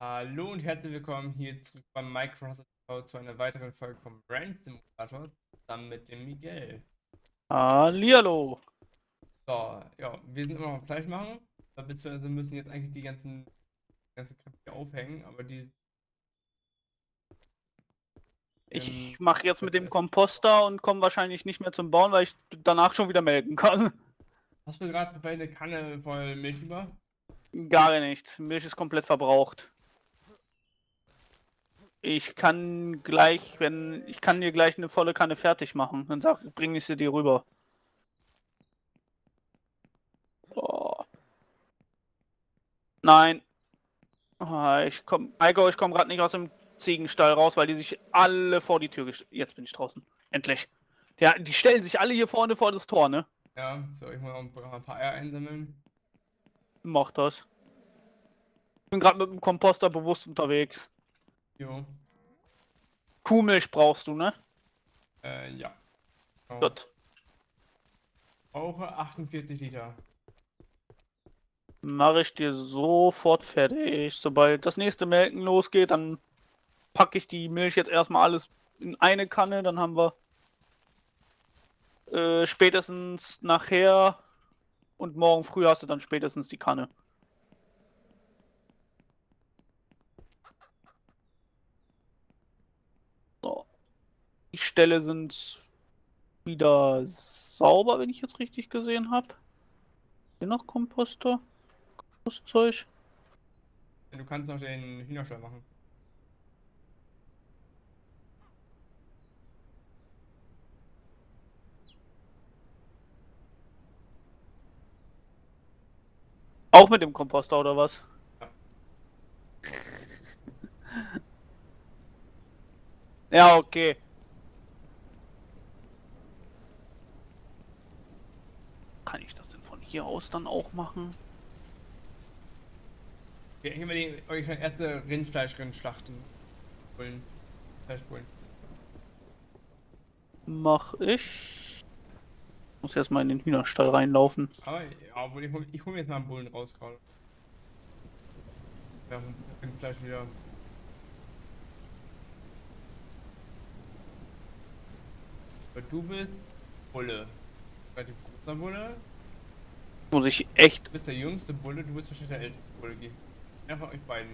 Hallo und herzlich willkommen hier zurück beim Minecraft TV zu einer weiteren Folge vom Ranch Simulator zusammen mit dem Miguel. Hallihallo. So, ja, wir sind immer noch am Fleisch machen, beziehungsweise müssen jetzt eigentlich die ganzen Kräfte hier aufhängen, aber die Ich mache jetzt mit dem Komposter und komme wahrscheinlich nicht mehr zum Bauen, weil ich danach schon wieder melken kann. hast du gerade vielleicht eine Kanne voll Milch über? Gar nicht. Milch ist komplett verbraucht. Ich kann dir gleich eine volle Kanne fertig machen. Dann bringe ich sie dir rüber. Oh. Nein. Heiko, ich komme gerade nicht aus dem Ziegenstall raus, weil die sich alle vor die Tür Jetzt bin ich draußen. Endlich. Ja, die stellen sich alle hier vorne vor das Tor, ne? Ja, so, ich muss noch ein paar Eier einsammeln. Mach das. Ich bin gerade mit dem Komposter bewusst unterwegs. Jo, Kuhmilch brauchst du, ne? ja. Genau. Gut. Brauche 48 Liter. Mache ich dir sofort fertig. Sobald das nächste Melken losgeht, dann packe ich die Milch jetzt erstmal alles in eine Kanne. Dann haben wir spätestens nachher und morgen früh hast du dann spätestens die Kanne. So. Die Ställe sind wieder sauber, wenn ich jetzt richtig gesehen habe. Hier noch Komposter, Kompostzeug. Du kannst noch den Hühnerstall machen. Auch mit dem Komposter oder was? Ja. Ja, okay. Kann ich das denn von hier aus dann auch machen? Okay, hier mal euch schon erste Rindfleischrennen schlachten. Bullen. Fleischbullen. Mach ich. Muss erst mal in den Hühnerstall reinlaufen. Aber, ja, obwohl ich hol mir jetzt mal einen Bullen raus gerade. Ja, Rindfleisch wieder. Aber du bist Bulle. Relativ großer Bulle. Muss ich echt. Du bist der jüngste Bulle, du bist wahrscheinlich der älteste Bulle. Einer von euch beiden.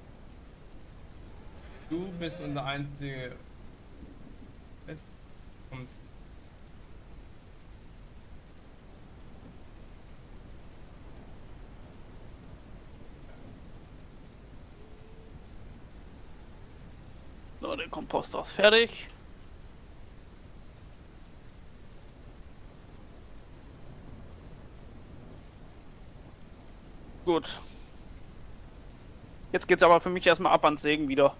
Du bist unser einzige. Es kommst. So, der Komposter ist fertig. Gut. Jetzt geht's aber für mich erstmal ab ans Sägen wieder.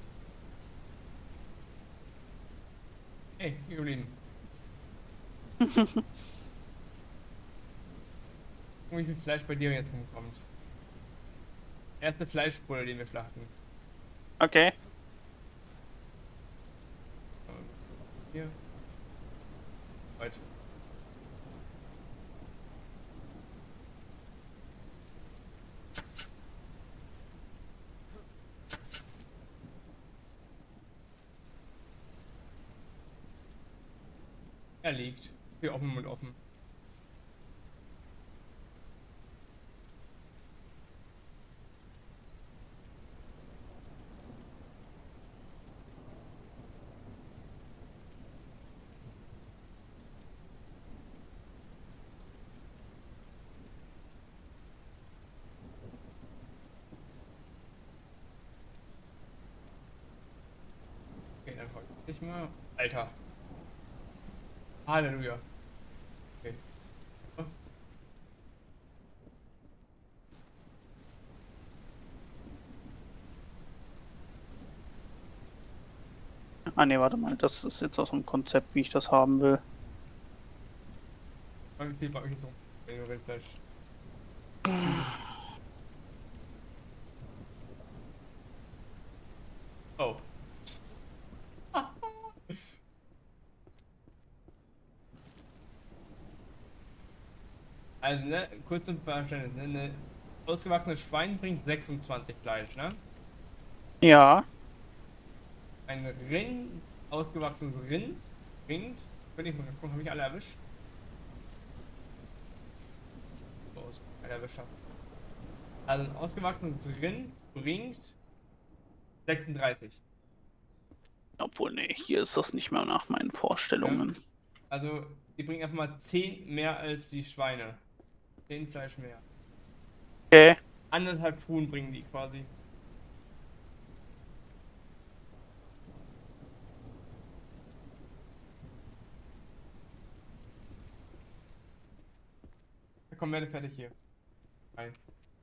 Hey, hier geblieben. Guck, wie viel Fleisch bei dir jetzt rumkommt. Erste Fleischbulle, den wir schlachten. Okay. Hier. Heute. Er liegt. Hier offen und offen. Okay, dann folge ich mal. Alter. Halleluja. Okay. Ah ne, warte mal. Das ist jetzt aus dem Konzept, wie ich das haben will. Wie viel bei euch jetzt rum? Rindfleisch. Oh. Also, ne, kurz zum Verständnis, ne, eine ausgewachsene Schwein bringt 26 Fleisch, ne? Ja. Ein Rind, ausgewachsenes Rind, bin ich mal gucken, habe ich alle erwischt? So, alle erwischt habe. Also ein ausgewachsenes Rind bringt 36. Obwohl, nee, hier ist das nicht mehr nach meinen Ne? Vorstellungen. Also die bringen einfach mal 10 mehr als die Schweine. 10 Fleisch mehr. Okay. Anderthalb Truhen bringen die quasi. Ja, komm, werde fertig hier. Rein.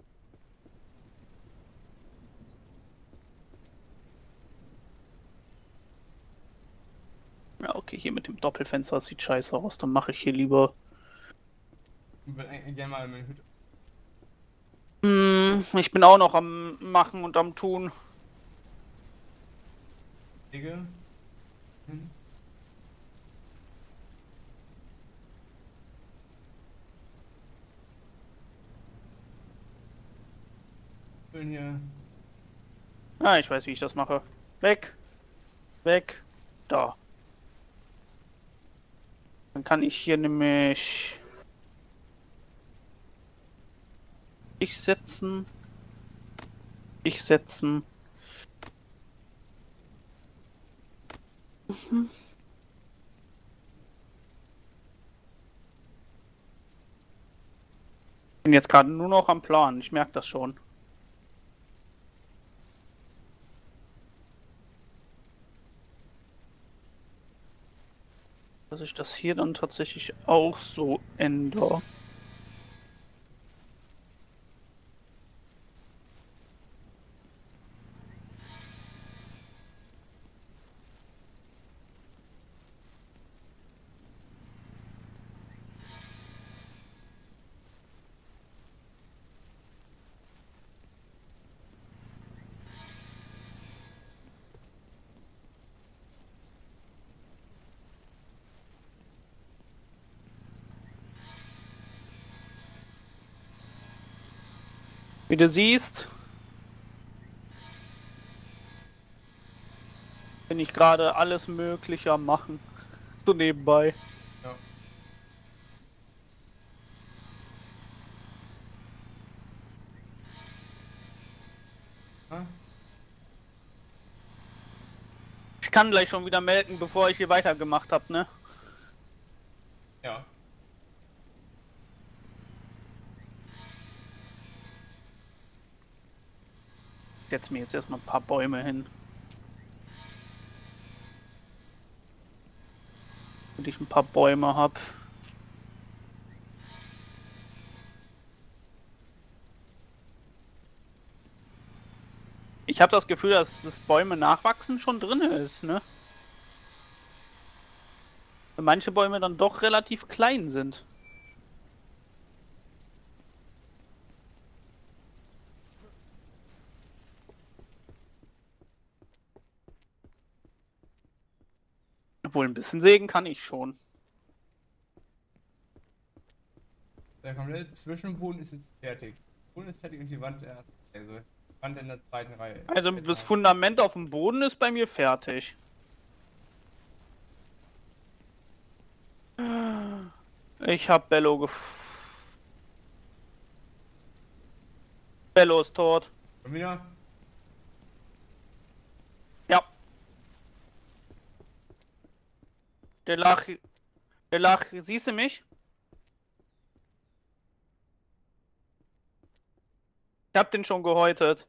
Ja, okay, hier mit dem Doppelfenster, das sieht scheiße aus. Dann mache ich hier lieber. Ich würde eigentlich gerne mal meine Hütte. Ich bin auch noch am Machen und am Tun. Lege. Hm. Füllen hier. Ah, ich weiß, wie ich das mache. Weg. Weg. Da. Dann kann ich hier nämlich ich setzen. Ich setzen. Bin jetzt gerade nur noch am Plan. Ich merke das schon. Dass ich das hier dann tatsächlich auch so ändere. Wie du siehst, bin ich gerade alles Mögliche am machen. So nebenbei. Ja. Ah, Ich kann gleich schon wieder melken, bevor ich hier weitergemacht habe, ne? ja. Ich setze mir jetzt erstmal ein paar Bäume hin. Damit ich ein paar Bäume habe. Ich habe das Gefühl, dass das Bäume nachwachsen schon drin ist, ne? Weil manche Bäume dann doch relativ klein sind. Obwohl ein bisschen sägen kann ich schon. Der komplette Zwischenboden ist jetzt fertig. Der Boden ist fertig und die Wand erst. Also die Wand in der zweiten Reihe. Also das Fundament auf dem Boden ist bei mir fertig. Ich hab Bello Bello ist tot. Schon wieder? Ja. Der lag, siehst du mich? Ich hab den schon gehäutet.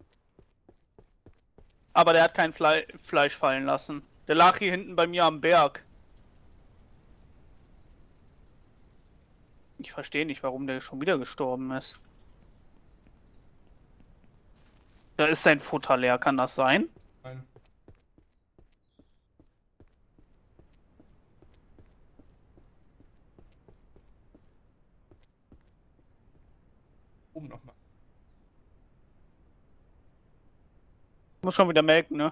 Aber der hat kein Fleisch fallen lassen. Der lag hier hinten bei mir am Berg. Ich verstehe nicht, warum der schon wieder gestorben ist. Da ist sein Futter leer, kann das sein? Nein. Oben nochmal. Muss schon wieder melken, ne?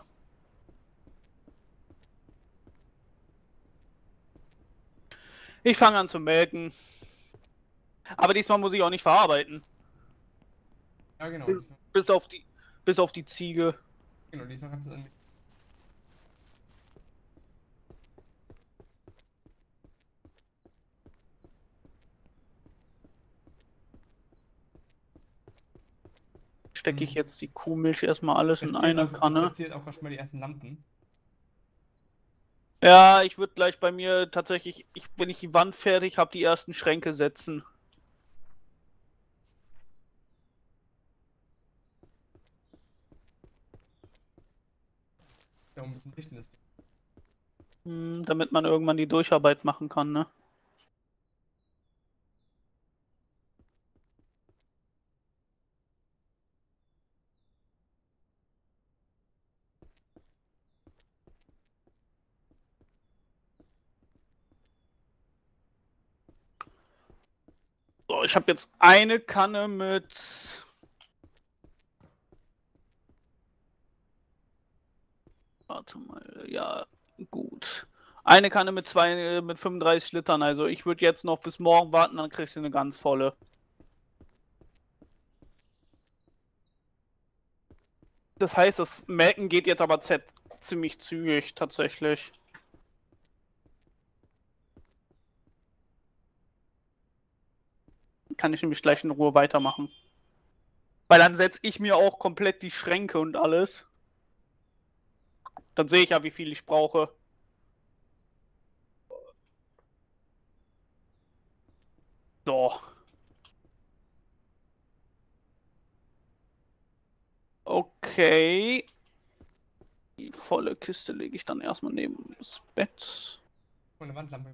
Ich fange an zu melken. Aber diesmal muss ich auch nicht verarbeiten. Ja, genau. Bis auf die Ziege. Genau, diesmal kannst du dann. Stecke ich jetzt die Kuhmilch erstmal alles in eine Ich Kanne. platziere auch schon mal die ersten Lampen. Ja, ich würde gleich bei mir tatsächlich, wenn ich die Wand fertig habe, die ersten Schränke setzen. Ja, ein bisschen Licht in das. Damit man irgendwann die Durcharbeit machen kann, ne? So, ich habe jetzt eine Kanne mit. Warte mal, ja, gut. Eine Kanne mit 35 Litern. Also ich würde jetzt noch bis morgen warten, dann kriegst du eine ganz volle. Das heißt, das Melken geht jetzt aber ziemlich zügig tatsächlich. Kann ich nämlich gleich in Ruhe weitermachen. Weil dann setze ich mir auch komplett die Schränke und alles. Dann sehe ich ja, wie viel ich brauche. So. Okay. Die volle Kiste lege ich dann erstmal neben das Bett. Und eine Wandlampe.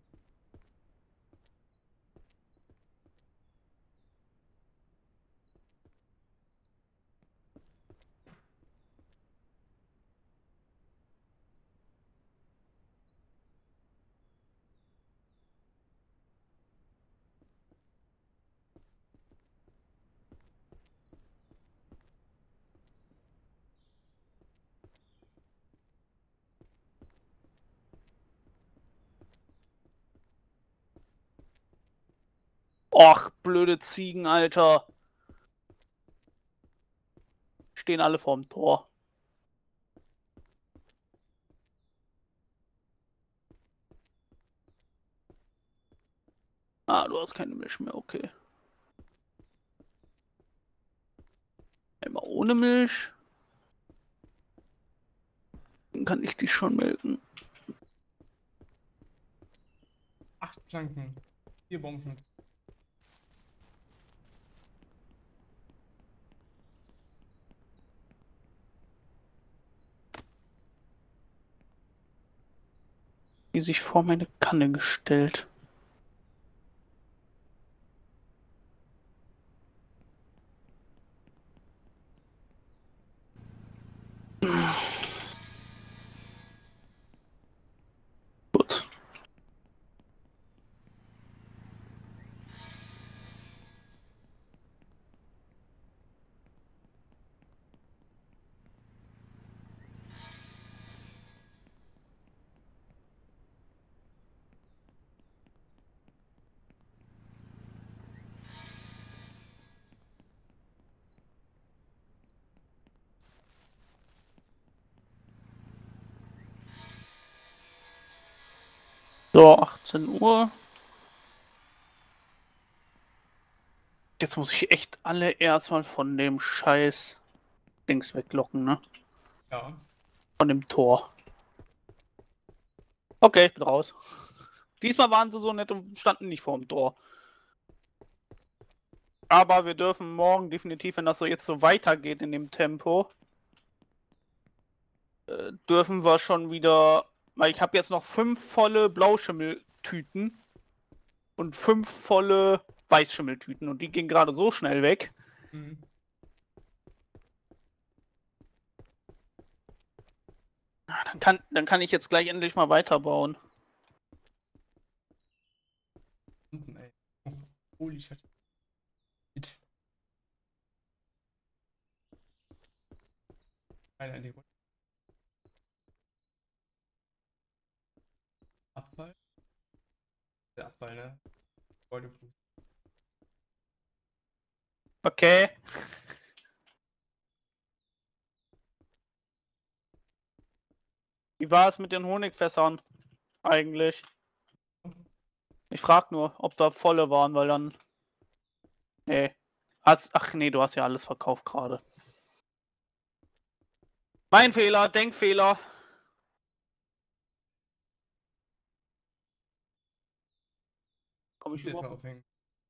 Och, blöde Ziegen, Alter. Stehen alle vorm Tor. Ah, du hast keine Milch mehr, okay. Einmal ohne Milch. Dann kann ich dich schon melken. 8 Planken. 4 Baumschnitt. Die sich vor meine Kanne gestellt. Gut. So, 18 Uhr. Jetzt muss ich echt alle erstmal von dem Scheiß Dings weglocken, ne? Ja. Von dem Tor. Okay, ich bin raus. Diesmal waren sie so nett und standen nicht vor dem Tor. Aber wir dürfen morgen definitiv, wenn das so jetzt so weitergeht in dem Tempo, dürfen wir schon wieder, weil ich habe jetzt noch 5 volle Blauschimmeltüten und 5 volle Weißschimmeltüten und die gehen gerade so schnell weg. Mhm. Dann kann ich jetzt gleich endlich mal weiterbauen. Lampen, ey. Oh, holy shit. Einer in die Runde. Abfall. Der Abfall, ne? Gebäudefluss. Okay. Wie war es mit den Honigfässern eigentlich? Ich frag nur, ob da volle waren, weil dann... Nee. Ach nee, du hast ja alles verkauft gerade. Mein Fehler, Denkfehler. Komm ich Muss jetzt überhaupt? aufhängen.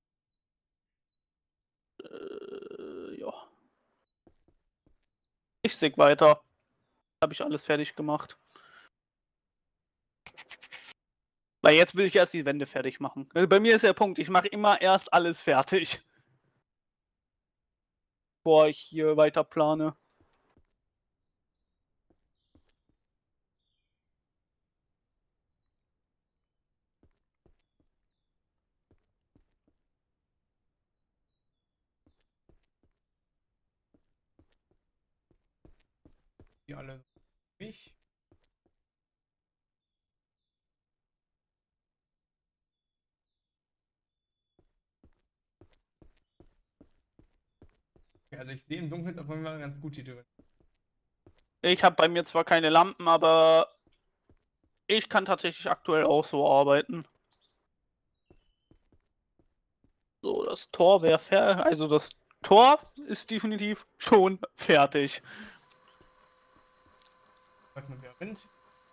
Ja. Ich säg weiter. Habe ich alles fertig gemacht. Weil jetzt will ich erst die Wände fertig machen. Bei mir ist der Punkt, ich mache immer erst alles fertig. Bevor ich hier weiter plane. Die alle mich. Okay, also ich sehe im Dunkeln auf jeden Fall ganz gut hier drin. Ich habe bei mir zwar keine Lampen, aber ich kann tatsächlich aktuell auch so arbeiten. So, das Tor wäre fertig. Also das Tor ist definitiv schon fertig. Warte mal, wer Wind.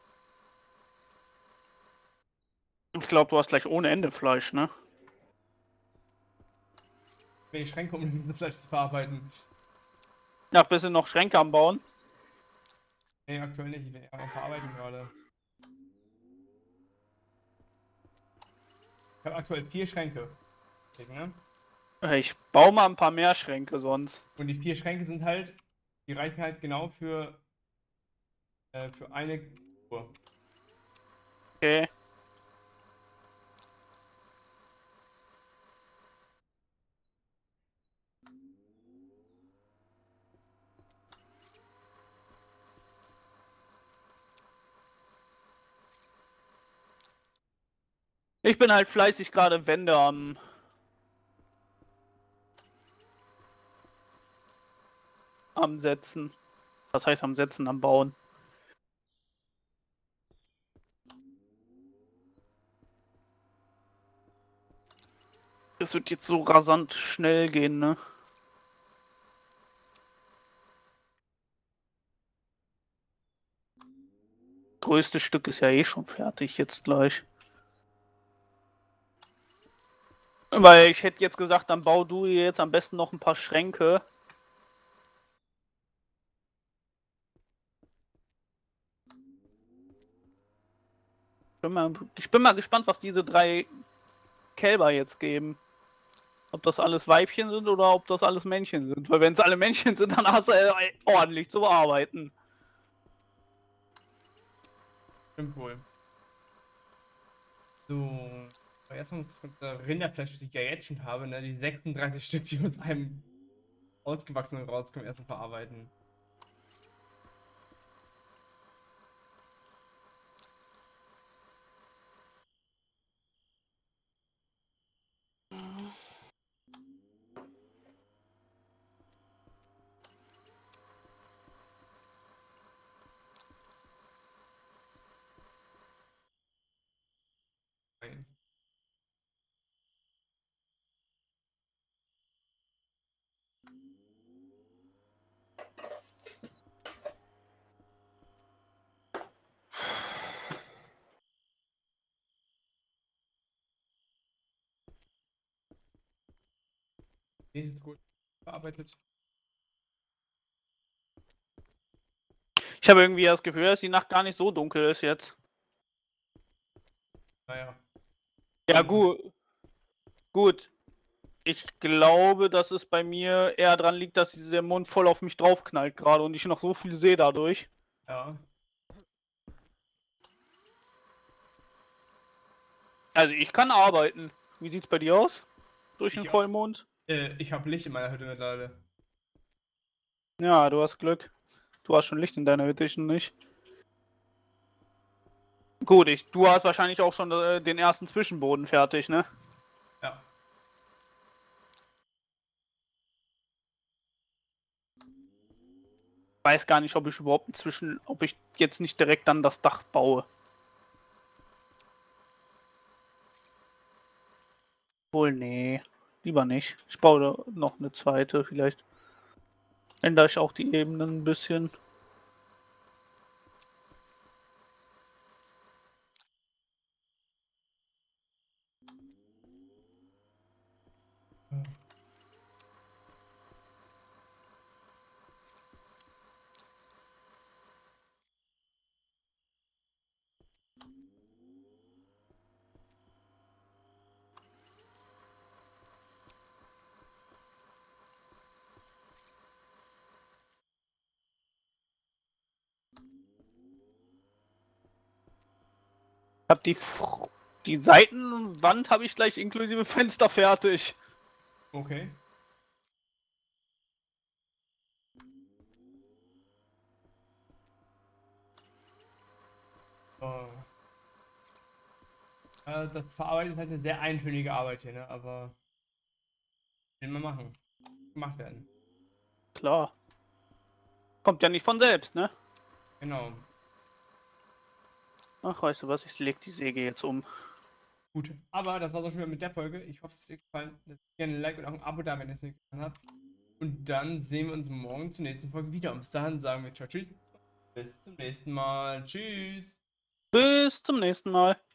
Ich glaube, du hast gleich ohne Ende Fleisch, ne? Wenn ich Schränke, um das Fleisch zu verarbeiten. Ja, bisschen noch Schränke am Bauen. Nee, aktuell nicht. Ich bin eher am Verarbeiten gerade. Ich habe aktuell 4 Schränke. Ne? Ich baue mal ein paar mehr Schränke sonst. Und die 4 Schränke sind halt, die reichen halt genau für eine Uhr. Okay. Ich bin halt fleißig gerade Wände am Setzen. Was heißt am Setzen, am Bauen? Es wird jetzt so rasant schnell gehen, ne? Größte Stück ist ja eh schon fertig jetzt gleich. Weil ich hätte jetzt gesagt, dann bau du jetzt am besten noch ein paar Schränke. Ich bin mal gespannt, was diese 3 Kälber jetzt geben. Ob das alles Weibchen sind oder ob das alles Männchen sind. Weil wenn es alle Männchen sind, dann hast du ordentlich zu bearbeiten. Stimmt wohl. So. Aber erstmal muss das ganze Rinderfleisch, das ich ja jetzt schon habe, ne, die 36 Stück, die aus einem ausgewachsenen rauskommen, erstmal verarbeiten. Nein. Nee, ist gut. Verarbeitet. Ich habe irgendwie das Gefühl, dass die Nacht gar nicht so dunkel ist jetzt. Naja. Ja, gut. Ich glaube, dass es bei mir eher dran liegt, dass der Mond voll auf mich draufknallt gerade und ich noch so viel sehe dadurch. Ja. Also ich kann arbeiten. Wie sieht's bei dir aus? Durch den Vollmond? Ich habe Licht in meiner Hütte mittlerweile. Ja, du hast Glück. Du hast schon Licht in deiner Hütte, ich nicht. Gut, du hast wahrscheinlich auch schon den ersten Zwischenboden fertig, ne? Ja. Weiß gar nicht, ob ich überhaupt inzwischen, ob ich jetzt nicht direkt dann das Dach baue. Wohl, nee, lieber nicht. Ich baue da noch eine zweite, vielleicht ändere ich auch die Ebenen ein bisschen. Ich habe die Seitenwand habe ich gleich inklusive Fenster fertig. Okay. Oh. Das Verarbeiten ist halt eine sehr eintönige Arbeit hier, ne? Aber will man machen. Gemacht werden. Klar. Kommt ja nicht von selbst, ne? Genau. Ach, weißt du was, ich leg die Säge jetzt um. Gut. Aber das war's auch schon wieder mit der Folge. Ich hoffe, es hat dir gefallen. Lasst gerne ein Like und auch ein Abo da, wenn ihr es nicht getan habt. Und dann sehen wir uns morgen zur nächsten Folge wieder. Und bis dahin sagen wir ciao, tschüss. Bis zum nächsten Mal. Tschüss. Bis zum nächsten Mal.